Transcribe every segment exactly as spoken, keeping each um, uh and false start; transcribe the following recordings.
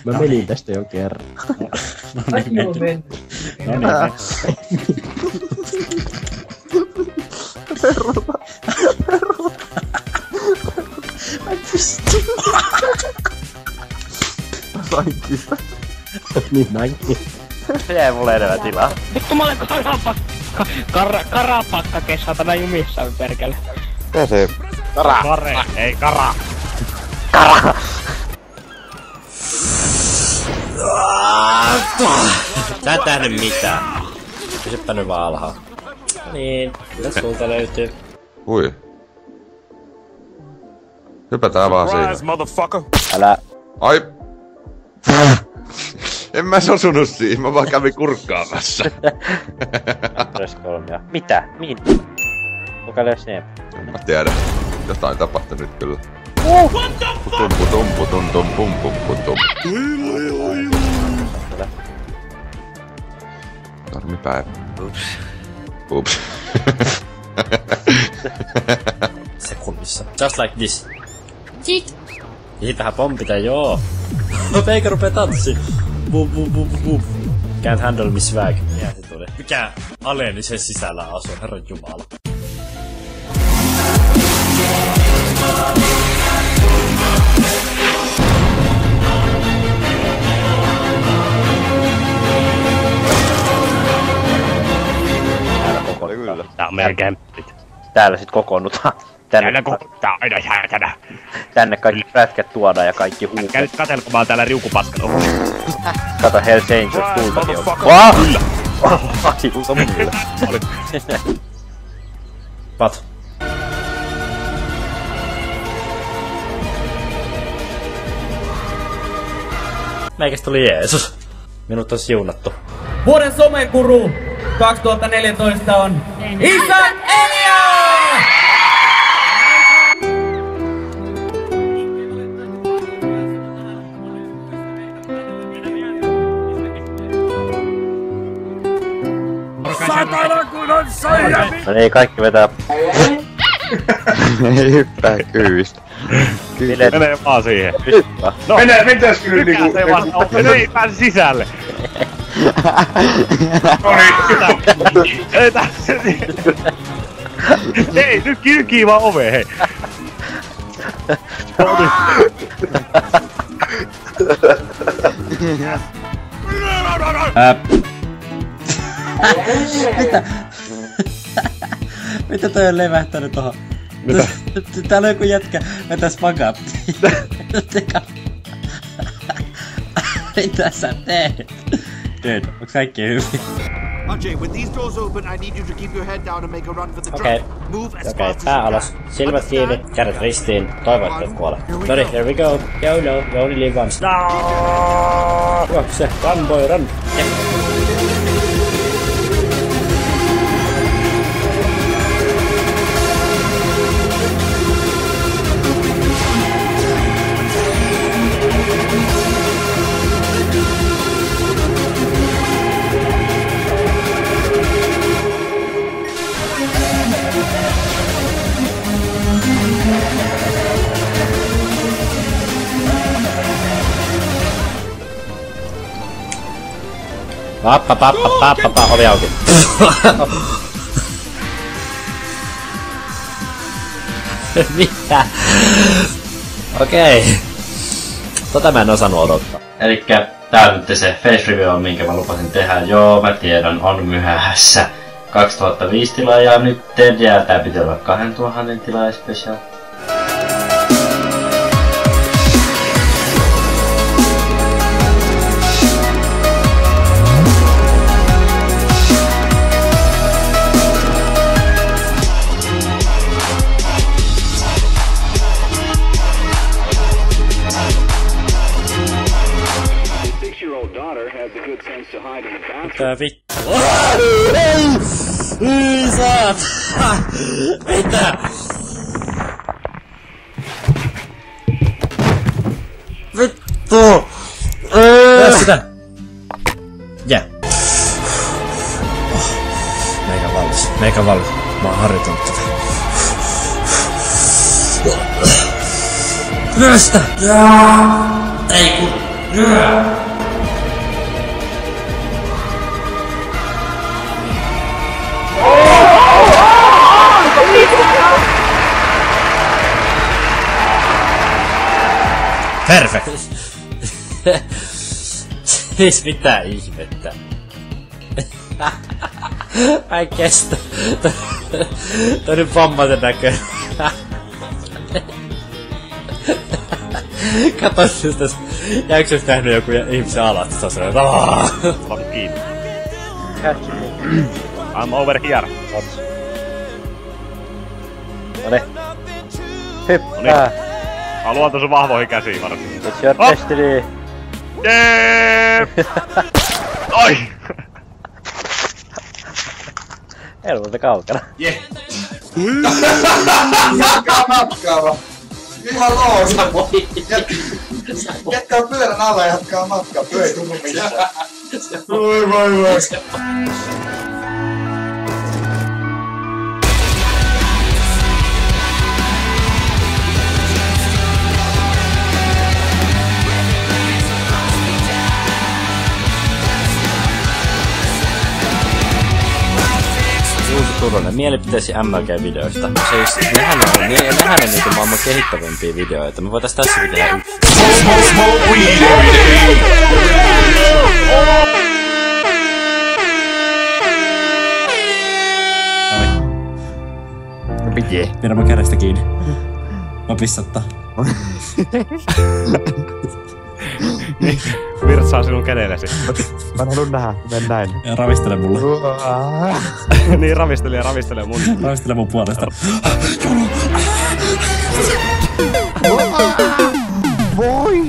Mä menin tästä jo kerran. No niin, meni. No niin, Perrota. Perrota. Mä pystyn. Mä sain kyllä. Niin näinkin. Se jäi mulle enemmän tilaa. Vittu mä olen karapakka. Kar karapakka kesältä jumissaan perkele. Mitä se? Kara! Kare, ei kara! Kara! Sä et nähnyt mitään. Pysyppä nyt vaan alhaa. Niin, mitä sulta löytyy? Ui. Hypätään vaan siitä. Älä... Ai! En mä osunut siihen, mä vaan kävin kurkkaamassa. kolmea. Mitä? Mihin? Kuka löysi ne? En mä tiedä. Jotain tapahtui nyt kyllä. Uh! Putum putum putum tum pum pum putum. Normipäivä. Ups. Ups. Sekunnissa. Just like this. Sit! Siitähän pompita, joo. No Peikä rupee tanssiin. Bup bup bup bup. Can't handle me swag. Mikä se tuli? Mikä aleni sen sisällä asuu, herran jumala. Täällä kokoonnutaan. Tää on meidän kämppit. Täällä sit kokoonnutaan. Täällä kokoonnutaan aina säätänä. Tänne kaikki prätkät tuodaan ja kaikki huumat. Käy nyt katselko mä oon täällä riukupaskan. Kato Hells Angels tultakin on. Vaa! Kyllä! Ai, tulta mun yllä. Pat. Meikäs tuli Jeesus. Minut on siunattu. Vuoden somekuru kaksituhattaneljätoista on Isän Elia! Satana kun on soija! No niin, kaikki vetää. Ei hyppää kyvystä. Mene vaan siihen. Hyppää. No, Mennään, mentäis kyllä niinku... Mikä se vaan on? No ei pääse sisälle. Noniin. Ei tässä. Ei, nyt kylkii vaan oveen, hei. Mitä? Mitä toi on levähtänyt tohon? Mitä? Täällä on joku jätkä vetäis pakattiin. Mitä sä teet? Dude, onks kaikki hyvin? Ajay, when these doors open, I need you to keep your head down and make a run for the Okei. truck. Move as Okei, fast pää as you alas. can. Silmät kiinni, kädet ristiin. Toivon, että et kuole. Noniin, here we go. YOLO, you only live once. No! Juokse, run boy, run. Yeah. Pappa, pappa, pappa, pappa, ovi auki. Mitä? Okei. Okay. Tota mä en osannut odottaa. Elikkä tää on nyt se face review, minkä mä lupasin tehdä. Joo, mä tiedän, on myöhässä. kaksituhattaviisi tilaajaa nyt, ja tää piti olla kaksituhatta tilaaja special. Mitä vittu? Ei! Ei saat! Mitä? Vittu! Tää sitä! Jää! Oh. Meikä vallis. Meikä vallis. Mä oon harjoitellut tätä. Ryöstä! Ei kun... Perfect! Siis mitä ihmettä? Mä en kestä. Toi on nyt vammaisen näköinen. Kato just täs. Jääkö jos nähnyt joku ihmisen alas? Se on sellainen. Fuck kiinni. Catch me. I'm over here. Noniin. Hyppää. Mä luotan sun vahvoihin käsiin varsin. It's your Oh. destiny. Jee! Oi! Ei ollut muuta kaukana. Jee! Jatkaa matkaa vaan. Ihan loosa. Jätkää pyörän alla ja jatkaa matkaa. Pyö ei tunnu mitään. Voi voi voi. Juuso Turunen, mielipiteesi M L G-videoista. Siis, nehän on, ne, nehän on niinku maailman kehittävimpiä videoita. Me voitais tässäkin tehdä yksi. Jee. Pidä mun kädestä kiinni. Mä pissattaa. Virtsaa sinun kädellesi. Mä en halua nähdä, mennä näin. Ja ravistele mulle. Niin, ravistele ja ravistele mun. Ravistele mun puolesta. Voi!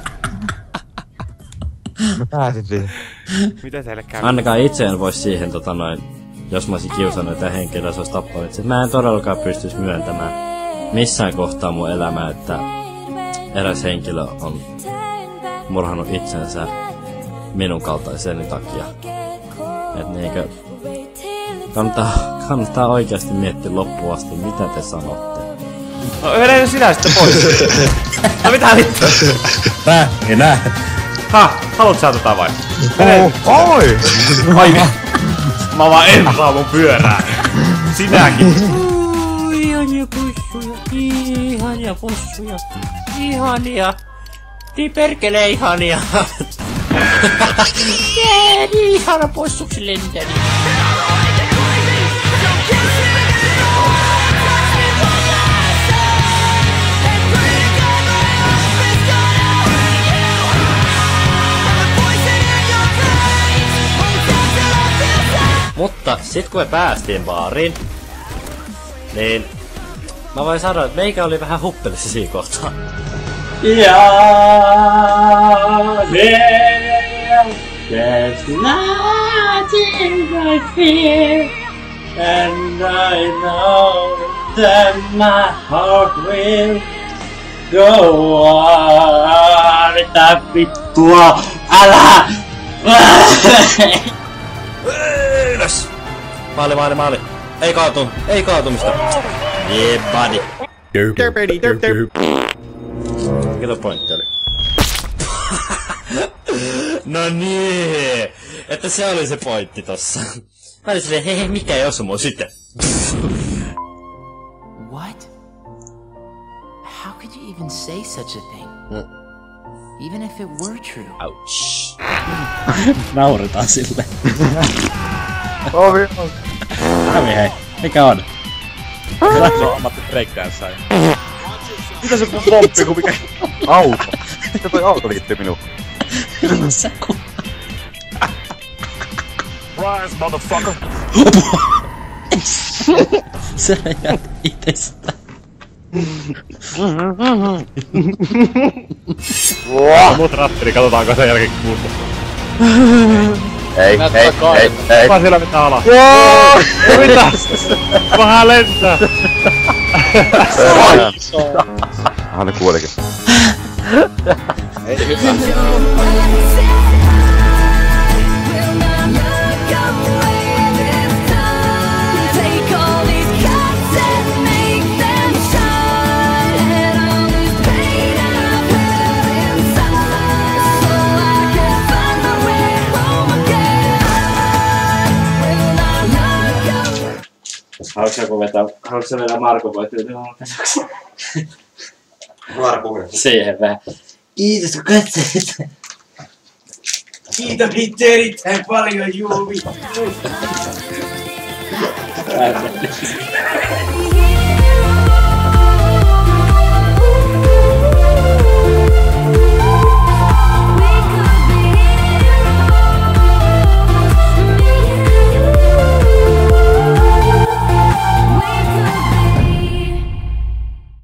Mä pääsin siihen. Miten teille käy? Ainakaan itse en vois siihen tota noin, jos mä olisin kiusannut jotain henkilöä, se olisi tappanut. Mä en todellakaan pystyisi myöntämään missään kohtaa mun elämää, että eräs henkilö on murhannut itsensä minun kaltaiseni takia. Et niinkö... Kannattaa, kannattaa oikeasti miettiä loppuun asti, mitä te sanotte. No yleensä sinä sitten pois. No mitä vittu? Tää, ei näe. Ha, haluut sä tota vai? Oh, oi! Ai mä vaan en saa mun pyörää. Sinäkin. Ihania pussuja, ihania pussuja, ihania. Niin perkele ihania. Jee, niin ihana possuksi lentäni. Mutta sit kun me päästiin baariin, niin mä voin sanoa, että meikä oli vähän huppelissa siinä kohtaa. Ja there's nothing I fear, and I know that my heart will go on. Mitä vittua? Älä! Ylös! Maali, maali, maali. Ei kaatu, ei kaatumista. Yeah, buddy. Derpedi, derp, derp. Mikä tuo pointti oli? No niin, että se oli se pointti tossa. Mä olin silleen, hei, mikä ei osu mua sitten. What? How could you even say such a thing? Mm. Even if it were true. Ouch. Nauretaan sille. Ovi on. Hävi hei, mikä on? Se on ammatti breakdancea. Mitä se mun pomppi kun mikä? Auto. Mitä toi auto liittyy minuun? Sä ku... Rise, motherfucker! Sä jäät itestä. Mut ratteri, katsotaanko sen jälkeen muuta. Ei, ei, ei, ei. Kuka siellä mitään alas? Mitä? Vähän lentää! Aha, ne kuolikin. Ei hyvä. Haluatko joku vetää, haluatko sä vetää Marko vai tyytyä? Marko puhe. Siihen vähän. Kiitos kun katsoit. Kiitän itse erittäin paljon, Juuvi.